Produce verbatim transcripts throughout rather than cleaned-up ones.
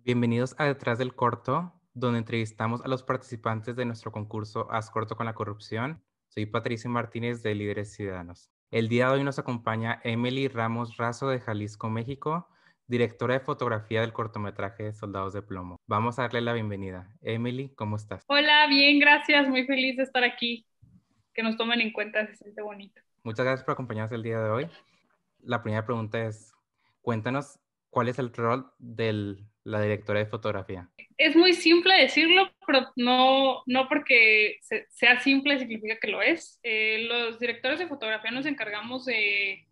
Bienvenidos a Detrás del Corto, donde entrevistamos a los participantes de nuestro concurso Haz Corto con la Corrupción. Soy Patricio Martínez de Líderes Ciudadanos. El día de hoy nos acompaña Emily Ramos Razo de Jalisco, México, directora de fotografía del cortometraje Soldados de Plomo. Vamos a darle la bienvenida. Emily, ¿cómo estás? Hola, bien, gracias. Muy feliz de estar aquí. Que nos tomen en cuenta, se siente bonito. Muchas gracias por acompañarnos el día de hoy. La primera pregunta es, cuéntanos cuál es el rol de la directora de fotografía. Es muy simple decirlo, pero no, no porque se- sea simple significa que lo es. Eh, los directores de fotografía nos encargamos de,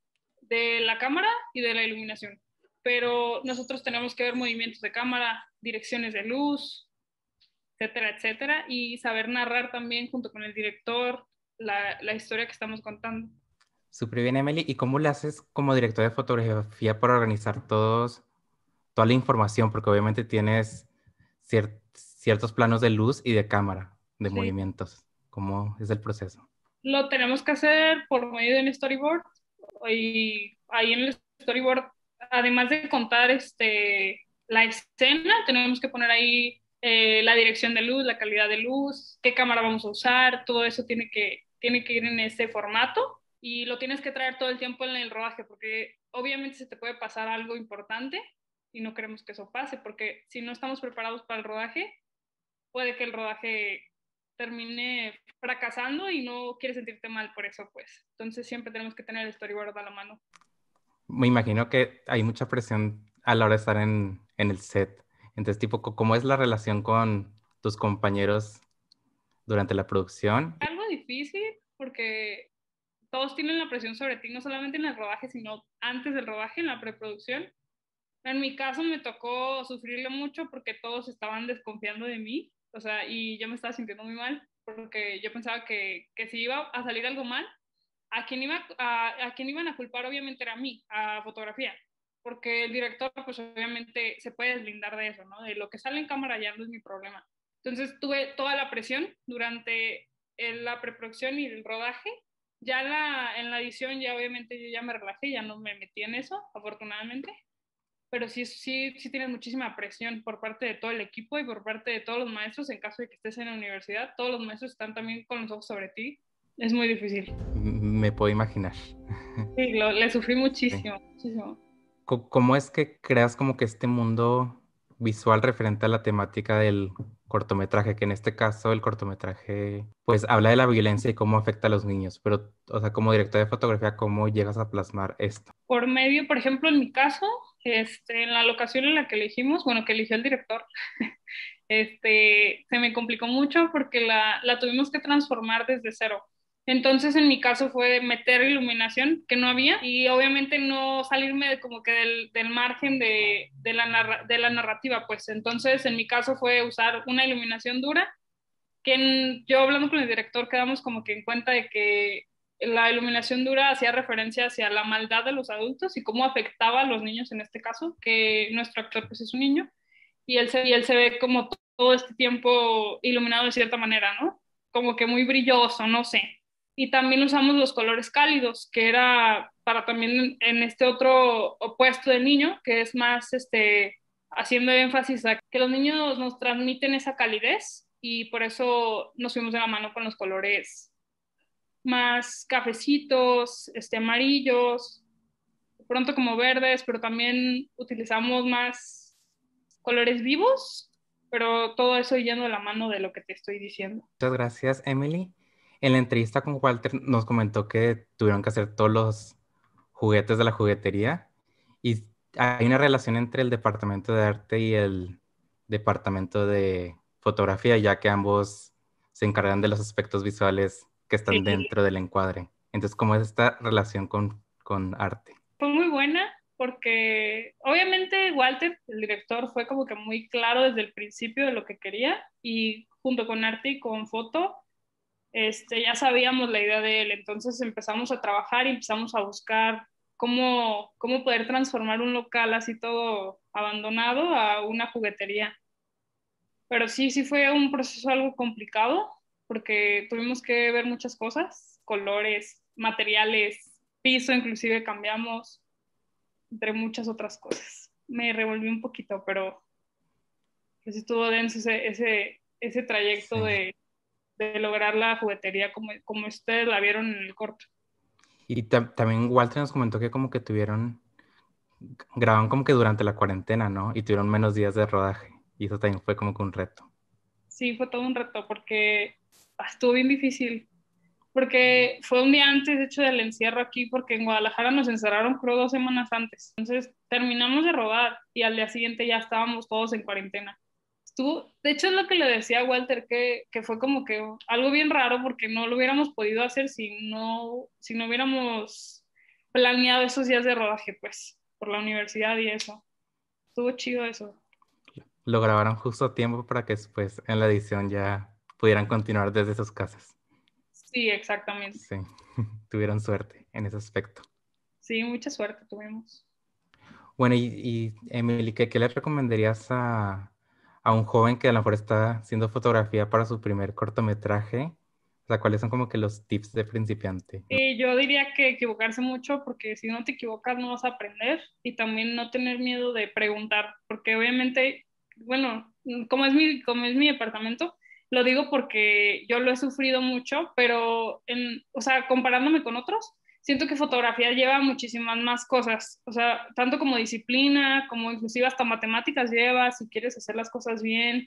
de la cámara y de la iluminación, pero nosotros tenemos que ver movimientos de cámara, direcciones de luz, etcétera, etcétera, y saber narrar también junto con el director la, la historia que estamos contando. Súper bien, Emily. ¿Y cómo le haces como director de fotografía para organizar todos, toda la información? Porque obviamente tienes cier- ciertos planos de luz y de cámara, de Sí. movimientos. ¿Cómo es el proceso? Lo tenemos que hacer por medio de un storyboard y ahí en el storyboard, además de contar este, la escena, tenemos que poner ahí eh, la dirección de luz, la calidad de luz, qué cámara vamos a usar, todo eso tiene que, tiene que ir en ese formato y lo tienes que traer todo el tiempo en el rodaje porque obviamente se te puede pasar algo importante y no queremos que eso pase porque si no estamos preparados para el rodaje, puede que el rodaje termine fracasando y no quieres sentirte mal por eso, pues. Entonces siempre tenemos que tener el storyboard a la mano. Me imagino que hay mucha presión a la hora de estar en, en el set. Entonces, tipo, co- ¿cómo es la relación con tus compañeros durante la producción? Algo difícil porque todos tienen la presión sobre ti, no solamente en el rodaje, sino antes del rodaje, en la preproducción. En mi caso me tocó sufrirlo mucho porque todos estaban desconfiando de mí, o sea, y yo me estaba sintiendo muy mal porque yo pensaba que, que si iba a salir algo mal, a quien, iba, a, a quien iban a culpar obviamente era a mí, a fotografía, porque el director pues obviamente se puede deslindar de eso, ¿no? De lo que sale en cámara ya no es mi problema. Entonces tuve toda la presión durante el, la preproducción y el rodaje. Ya en la, en la edición ya obviamente yo ya me relajé, ya no me metí en eso, afortunadamente, pero sí, sí, sí tienes muchísima presión por parte de todo el equipo y por parte de todos los maestros en caso de que estés en la universidad. Todos los maestros están también con los ojos sobre ti. Es muy difícil. M- Me puedo imaginar. Sí, lo, le sufrí Sí. muchísimo, muchísimo. Co- ¿Cómo es que creas como que este mundo visual referente a la temática del cortometraje? Que en este caso el cortometraje pues habla de la violencia y cómo afecta a los niños, pero o sea, como director de fotografía, ¿cómo llegas a plasmar esto? Por medio, por ejemplo, en mi caso, este, en la locación en la que elegimos, bueno, que eligió el director, este, se me complicó mucho porque la, la tuvimos que transformar desde cero. Entonces, en mi caso fue meter iluminación que no había y obviamente no salirme de, como que del, del margen de, de, la narra, de la narrativa, pues. Entonces, en mi caso fue usar una iluminación dura que en- yo hablando con el director quedamos como que en cuenta de que la iluminación dura hacía referencia hacia la maldad de los adultos y cómo afectaba a los niños en este caso, que nuestro actor pues es un niño y él se, y él se ve como todo este tiempo iluminado de cierta manera, ¿no? Como que muy brilloso, no sé. Y también usamos los colores cálidos, que era para también en este otro opuesto del niño, que es más este haciendo énfasis a que los niños nos transmiten esa calidez y por eso nos fuimos de la mano con los colores más cafecitos, este, amarillos, de pronto como verdes, pero también utilizamos más colores vivos, pero todo eso yendo de la mano de lo que te estoy diciendo. Muchas gracias, Emily. En la entrevista con Walter nos comentó que tuvieron que hacer todos los juguetes de la juguetería y hay una relación entre el departamento de arte y el departamento de fotografía, ya que ambos se encargan de los aspectos visuales que Sí, están dentro del encuadre. Entonces, ¿cómo es esta relación con, con arte? fue muy buena porque obviamente Walter, el director, fue como que muy claro desde el principio de lo que quería y junto con arte y con foto, este, ya sabíamos la idea de él, entonces empezamos a trabajar y empezamos a buscar cómo, cómo poder transformar un local así todo abandonado a una juguetería. Pero sí, sí fue un proceso algo complicado porque tuvimos que ver muchas cosas, colores, materiales, piso inclusive cambiamos, entre muchas otras cosas. Me revolví un poquito, pero pues estuvo denso ese, ese, ese trayecto Sí. de, de lograr la juguetería como, como ustedes la vieron en el corto. Y tam- también Walter nos comentó que como que tuvieron, grabaron como que durante la cuarentena, ¿no? Y tuvieron menos días de rodaje. Y eso también fue como que un reto. Sí, fue todo un reto porque ah, estuvo bien difícil. Porque fue un día antes, de hecho, del encierro aquí, porque en Guadalajara nos encerraron, creo, dos semanas antes. Entonces terminamos de rodar y al día siguiente ya estábamos todos en cuarentena. Estuvo, de hecho, es lo que le decía a Walter, que, que fue como que algo bien raro porque no lo hubiéramos podido hacer si no, si no hubiéramos planeado esos días de rodaje, pues, por la universidad y eso. Estuvo chido eso. Lo grabaron justo a tiempo para que después en la edición ya pudieran continuar desde sus casas. Sí, exactamente. Sí, tuvieron suerte en ese aspecto. Sí, mucha suerte tuvimos. Bueno, y, y Emily, ¿qué, qué le recomendarías a, a un joven que a lo mejor está haciendo fotografía para su primer cortometraje? O sea, ¿cuáles son como que los tips de principiante? Y yo diría que equivocarse mucho porque si no te equivocas no vas a aprender y también no tener miedo de preguntar, porque obviamente, bueno, como es mi, como es mi departamento, lo digo porque yo lo he sufrido mucho, pero en, o sea, comparándome con otros, siento que fotografía lleva muchísimas más cosas, o sea, tanto como disciplina, como inclusive hasta matemáticas lleva, si quieres hacer las cosas bien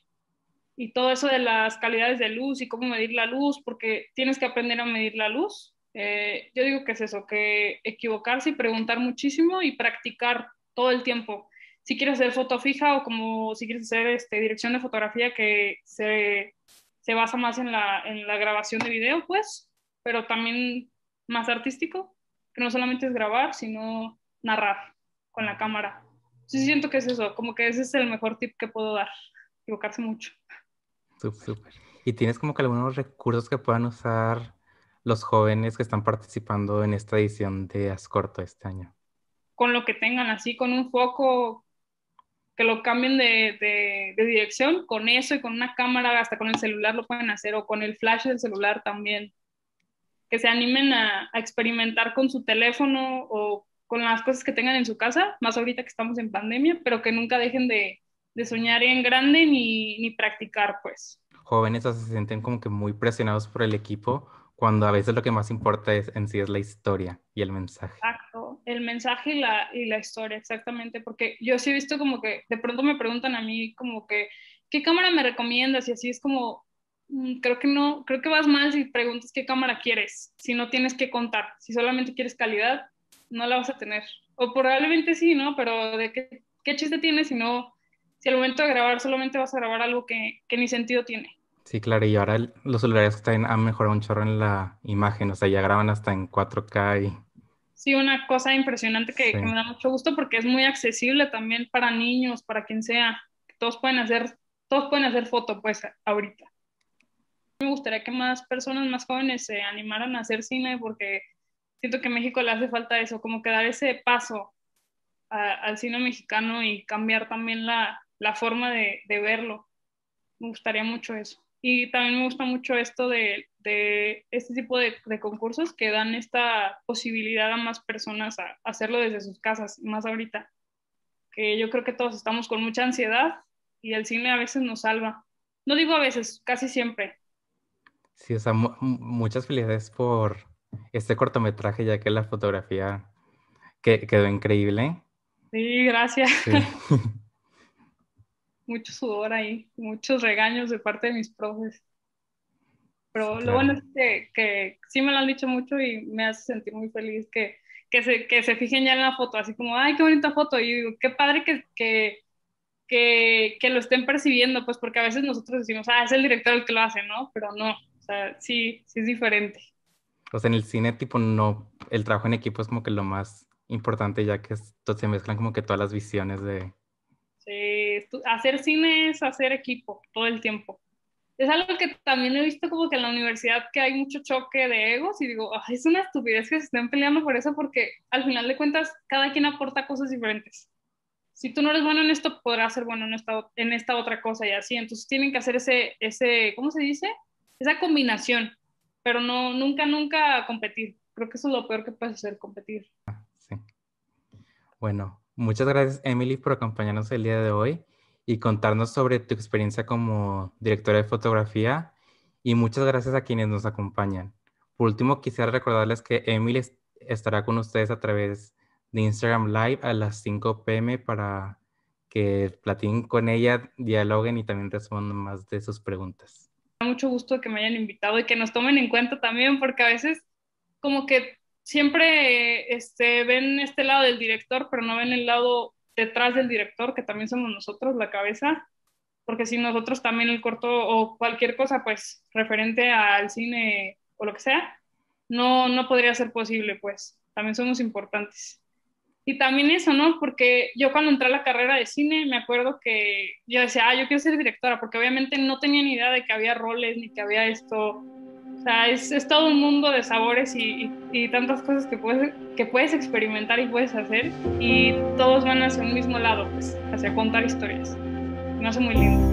y todo eso de las calidades de luz y cómo medir la luz, porque tienes que aprender a medir la luz. Eh, yo digo que es eso, que equivocarse y preguntar muchísimo y practicar todo el tiempo. Si quieres hacer foto fija o como si quieres hacer este, dirección de fotografía que se, se basa más en la, en la grabación de video, pues, pero también más artístico, que no solamente es grabar, sino narrar con la cámara. Sí, siento que es eso, como que ese es el mejor tip que puedo dar, equivocarse mucho. Sup- Súper. ¿Y tienes como que algunos recursos que puedan usar los jóvenes que están participando en esta edición de Ascorto este año? Con lo que tengan, así con un foco, que lo cambien de, de, de, dirección, con eso y con una cámara, hasta con el celular lo pueden hacer, o con el flash del celular también, que se animen a, a experimentar con su teléfono o con las cosas que tengan en su casa, más ahorita que estamos en pandemia, pero que nunca dejen de, de soñar en grande ni, ni practicar, pues. Jóvenes o se sienten como que muy presionados por el equipo, cuando a veces lo que más importa es, en sí es la historia y el mensaje. Exacto, el mensaje y la, y la historia, exactamente, porque yo sí he visto como que de pronto me preguntan a mí como que, ¿qué cámara me recomiendas? Y así es como, mm, creo que no, creo que vas mal si preguntas qué cámara quieres, si no tienes que contar, si solamente quieres calidad, no la vas a tener. O probablemente sí, ¿no? Pero ¿de qué, qué chiste tiene si no, si al momento de grabar solamente vas a grabar algo que, que ni sentido tiene? Sí, claro, y ahora el- los celulares también han mejorado un chorro en la imagen, o sea, ya graban hasta en cuatro K y Sí, una cosa impresionante que, que me sí. da mucho gusto porque es muy accesible también para niños, para quien sea. Todos pueden hacer, todos pueden hacer foto, pues, ahorita. Me gustaría que más personas, más jóvenes se animaran a hacer cine porque siento que a México le hace falta eso, como que dar ese paso a- al cine mexicano y cambiar también la, la forma de, de verlo. Me gustaría mucho eso. Y también me gusta mucho esto de, de este tipo de, de concursos que dan esta posibilidad a más personas a, a hacerlo desde sus casas, más ahorita, que yo creo que todos estamos con mucha ansiedad y el cine a veces nos salva. No digo a veces, casi siempre. Sí, o sea, mu- mu- muchas felicidades por este cortometraje, ya que la fotografía que, quedó increíble. Sí, gracias. Sí, Mucho sudor ahí, muchos regaños de parte de mis profes. sí, Pero lo bueno claro. es que, que sí me lo han dicho mucho y me hace sentir muy feliz que, que, se, que se fijen ya en la foto, así como, ay, qué bonita foto. Y yo digo, qué padre que, que, que, que lo estén percibiendo, pues porque a veces nosotros decimos, ah, es el director el que lo hace, ¿no? Pero no, o sea, sí, sí es diferente. O sea, en el cine, tipo, no, el trabajo en equipo es como que lo más importante, ya que esto se mezclan como que todas las visiones de... Sí, tú- hacer cine es hacer equipo todo el tiempo. Es algo que también he visto como que en la universidad que hay mucho choque de egos y digo, "Ay, es una estupidez que se estén peleando por eso porque al final de cuentas cada quien aporta cosas diferentes. Si tú no eres bueno en esto, podrás ser bueno en esta, en esta otra cosa y así. Entonces tienen que hacer ese, ese, ¿cómo se dice? Esa combinación, pero no, nunca, nunca competir. Creo que eso es lo peor que puedes hacer, competir. Sí. Bueno, muchas gracias, Emily, por acompañarnos el día de hoy. y contarnos sobre tu experiencia como directora de fotografía. Y muchas gracias a quienes nos acompañan. Por último, quisiera recordarles que Emily es- estará con ustedes a través de Instagram Live a las cinco p m para que platiquen con ella, dialoguen y también respondan más de sus preguntas. Me da mucho gusto que me hayan invitado y que nos tomen en cuenta también, porque a veces como que siempre este, ven este lado del director, pero no ven el lado detrás del director, que también somos nosotros, la cabeza, porque si nosotros también el corto o cualquier cosa, pues, referente al cine o lo que sea, no, no podría ser posible, pues, también somos importantes. Y también eso, ¿no? Porque yo cuando entré a la carrera de cine, me acuerdo que yo decía, ah, yo quiero ser directora, porque obviamente no tenía ni idea de que había roles, ni que había esto. O sea, es, es todo un mundo de sabores y, y, y tantas cosas que puedes, que puedes experimentar y puedes hacer, y todos van hacia un mismo lado, pues, hacia contar historias. Me hace muy lindo.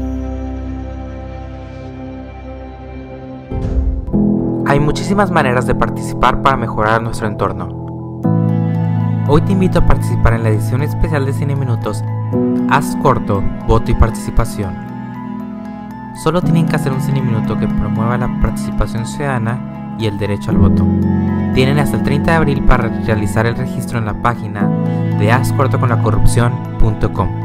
Hay muchísimas maneras de participar para mejorar nuestro entorno. Hoy te invito a participar en la edición especial de Cine Minutos Haz Corto, Voto y Participación. Solo tienen que hacer un Cine Minuto que promueva la participación ciudadana y el derecho al voto. Tienen hasta el treinta de abril para realizar el registro en la página de haz corto con la corrupción punto com.